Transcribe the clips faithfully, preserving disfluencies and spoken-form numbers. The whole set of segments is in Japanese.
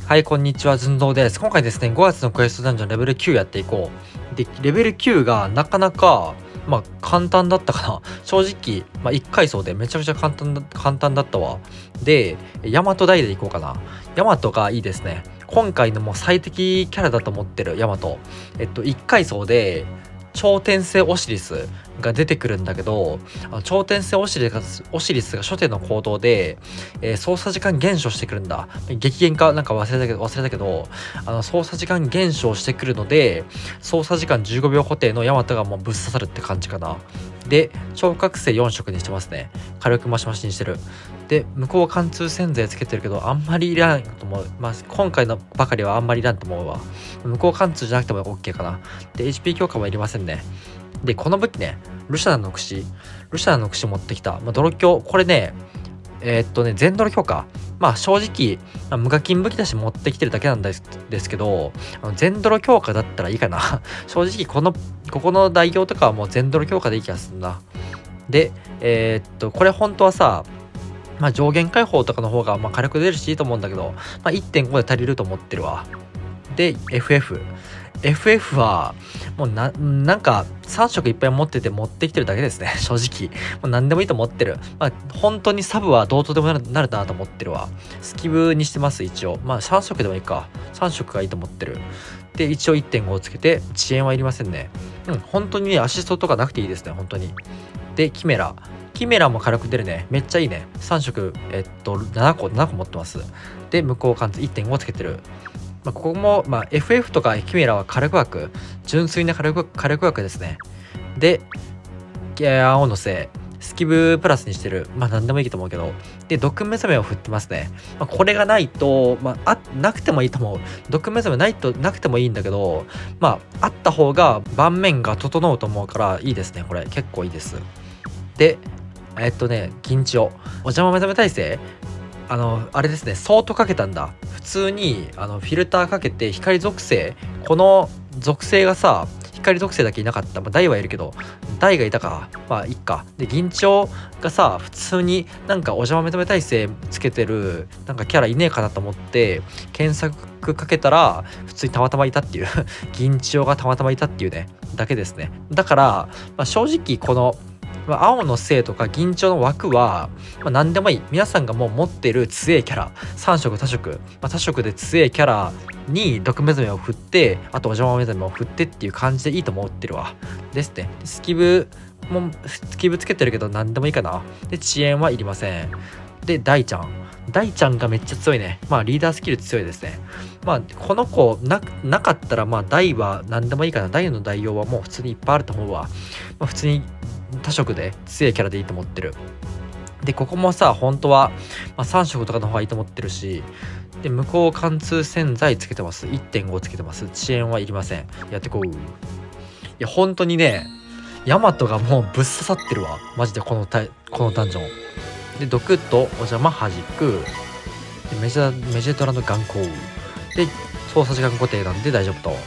はい、こんにちは、ずんどうです。今回ですね、ごがつのクエストダンジョンレベルきゅうやっていこう。で、レベルきゅうがなかなか、まあ、簡単だったかな。正直、まあ、いっかいそうでめちゃくちゃ簡単だ簡単だったわ。で、ヤマトダイでいこうかな。ヤマトがいいですね。今回のもう最適キャラだと思ってるヤマト。えっと、いっかいそうで、超転生オシリスが出てくるんだけど、あの超転生オシリスオシリスが初手の行動で、えー、操作時間減少してくるんだ。激減かなんか忘れたけど忘れたけどあの操作時間減少してくるので、操作時間じゅうごびょう固定のヤマトがもうぶっ刺さるって感じかな。で、超覚醒よん色にしてますね。火力増し増しにしてる。で、向こう貫通洗剤つけてるけどあんまりいらんと思う。まあ今回のばかりはあんまりいらんと思うわ。向こう貫通じゃなくても OK かな。で エイチピー 強化はいりませんね。で、この武器ね、ルシャナの櫛ルシャナの櫛持ってきた、まあ、泥強。これねえー、っとね全泥強化、まあ正直、まあ、無課金武器だし持ってきてるだけなんですですけど、あの全泥強化だったらいいかな正直このここの代表とかはもう全泥強化でいい気がするな。でえー、っとこれ本当はさ、まあ、上限解放とかの方がまあ火力出るしいいと思うんだけど、まあ、いってんご で足りると思ってるわ。で エフエフエフエフ はもうななんかさん色いっぱい持ってて持ってきてるだけですね正直。もう何でもいいと思ってる。まあ本当にサブはどうとでもなるなるなと思ってるわ。スキブにしてます一応。まあさん色でもいいか。さん色がいいと思ってる。で一応 いってんご をつけて遅延はいりませんね。うん本当にねアシストとかなくていいですね本当に。でキメラキメラも火力出るね。めっちゃいいね。さん色えっとななこななこ持ってます。で向こう貫通 いってんご つけてる。まあ、ここも、まあ、エフエフ とかキメラは火力枠、純粋な火力火力枠ですね。で、青のせい、スキブプラスにしてる。まあ何でもいいと思うけど。で、毒目覚めを振ってますね。まあ、これがないと、まあ、あ、なくてもいいと思う。毒目覚めないとなくてもいいんだけど、まあ、あった方が盤面が整うと思うからいいですね。これ結構いいです。で、えっとね、緊張。お邪魔目覚め耐性あのあれですね、ソートかけたんだ。普通にあのフィルターかけて光属性、この属性がさ光属性だけいなかった。まあ大はいるけど大がいたか、まあいっか。で銀蝶がさ普通になんかお邪魔認め耐性つけてるなんかキャラいねえかなと思って検索かけたら普通にたまたまいたっていう銀蝶がたまたまいたっていうねだけですね。だから、まあ、正直この青の星とか銀蝶の枠は、まあ、何でもいい。皆さんがもう持っている強いキャラさん色多色、まあ、多色で強いキャラに毒目覚めを振って、あとお邪魔目覚めを振ってっていう感じでいいと思ってるわ。ですね。スキブもスキブつけてるけど何でもいいかな。で遅延はいりません。で大ちゃん大ちゃんがめっちゃ強いね。まあリーダースキル強いですね。まあこの子ななかったらまあ大は何でもいいかな。大の代用はもう普通にいっぱいあると思うわ。まあ、普通に多色で強いキャラでいいと思ってる。でここもさ本当は、まあ、さん色とかの方がいいと思ってるし、で向こう貫通洗剤つけてます。 いってんご つけてます。遅延はいりません。やってこう。いや本当にねヤマトがもうぶっ刺さってるわマジでこのタイこのダンジョンで毒とお邪魔弾く。でメジャメジェトラの眼光で操作時間固定なんで大丈夫と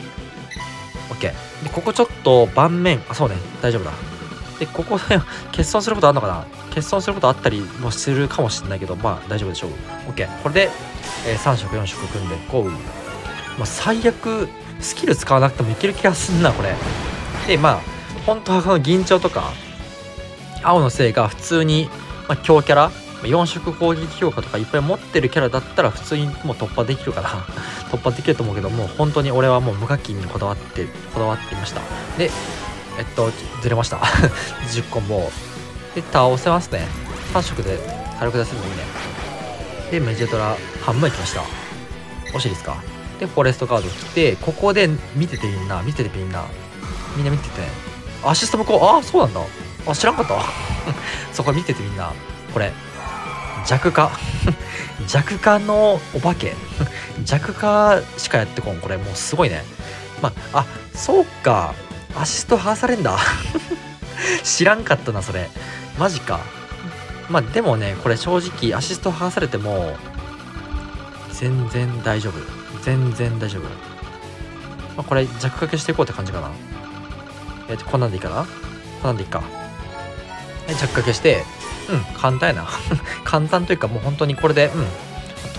OK。 でここちょっと盤面あそうね大丈夫だ。でここで欠損することあるのかな。欠損することあったりもするかもしれないけどまあ大丈夫でしょう。 OK。 これで、えー、さん色よん色組んでこう、まあ、最悪スキル使わなくてもいける気がすんなこれで。まあ本当はこの銀蝶とか青の星が普通に、まあ、強キャラよん色攻撃強化とかいっぱい持ってるキャラだったら普通にもう突破できるかな突破できると思うけどもう本当に俺はもう無課金にこだわってこだわっていました。でえっとずれましたじゅっコンボで倒せますね。さん色で火力出せるのいいね。でメジェトラ半分いきました。オシリスか。でフォレストカード来てここで見ててみんな見ててみんなみんな見ててね。アシスト向こうああそうなんだ。あ知らんかったそこ見ててみんな。これ弱化弱化のお化け弱化しかやってこん。これもうすごいね。まああそうかアシスト剥がされんだ知らんかったなそれマジか。まあでもねこれ正直アシスト剥がされても全然大丈夫全然大丈夫。まあ、これ弱化けしていこうって感じかな。えっとこんなんでいいかな。こんなんでいいか。弱化けしてうん簡単やな簡単というかもう本当にこれでうん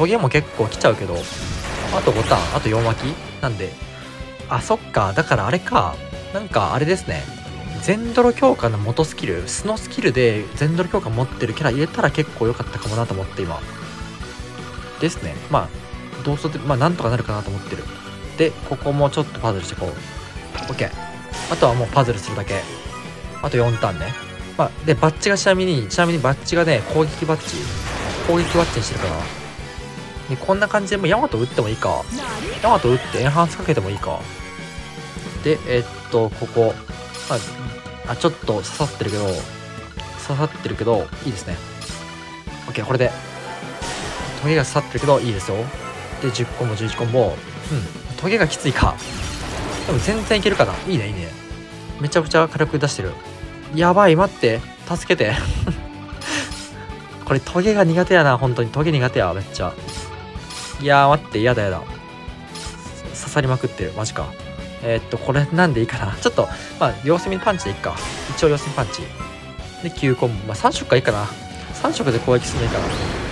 トゲも結構来ちゃうけど、あとごターン、あとよん巻きなんで、あ、そっか、だからあれか、なんかあれですね、ゼンドロ強化の元スキル、素のスキルでゼンドロ強化持ってるキャラ入れたら結構良かったかもなと思って今ですね。まあどうせまあなんとかなるかなと思ってる。でここもちょっとパズルしてこう OK。 あとはもうパズルするだけ。あとよんターンね。まあでバッチがちなみにちなみにバッチがね、攻撃バッチ攻撃バッチにしてるから、でこんな感じでもうヤマト打ってもいいか、ヤマト打ってエンハンスかけてもいいか。でえっとここ、まあ、あちょっと刺さってるけど刺さってるけどいいですね。 OK。 これでトゲが刺さってるけどいいですよ。でじゅっコンボじゅういちコンボ、うんトゲがきついか。でも全然いけるかな。いいねいいね。めちゃくちゃ火力出してる。やばい、待って助けてこれトゲが苦手やな。本当にトゲ苦手やめっちゃ。いやー待って、やだやだ、刺さりまくってるマジか。えー、っとこれなんでいいかな。ちょっとまあ様子見パンチでいいか。一応様子見パンチできゅうコンボ、まあさん色がいいかな。さん色で攻撃するのいいかな。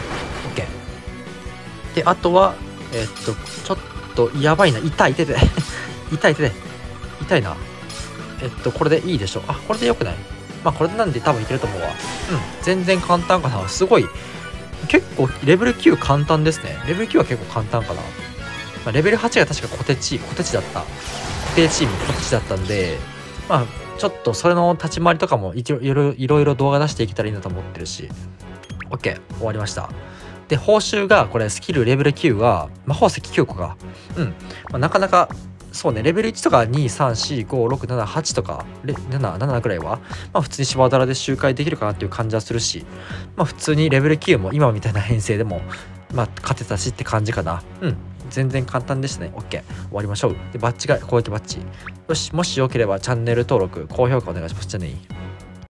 OK。 であとはえー、っとちょっとやばいな、痛い手で痛い手で痛いな。えっとこれでいいでしょ。あこれでよくない。まあこれなんで多分いけると思うわ。うん全然簡単かな。すごい結構レベルきゅう簡単ですね。レベルきゅうは結構簡単かな。まあ、レベルはちが確かコテチコテチだった固定チームコテチだったんで、まあちょっとそれの立ち回りとかもいろいろいろいろ動画出していけたらいいなと思ってるし。 OK 終わりました。で報酬がこれスキルレベルきゅうは魔法石きゅうこか。うん、まあ、なかなかそうね、レベルいちとかに、さん、よん、ご、ろく、なな、はちとかなな、ななくらいはまあ普通に芝だらで周回できるかなっていう感じはするし、まあ普通にレベルきゅうも今みたいな編成でもまあ勝てたしって感じかな。うん全然簡単でしたね。 OK 終わりましょう。でバッチが攻撃バッチ。よし、もしよければチャンネル登録高評価お願いします。じゃあね。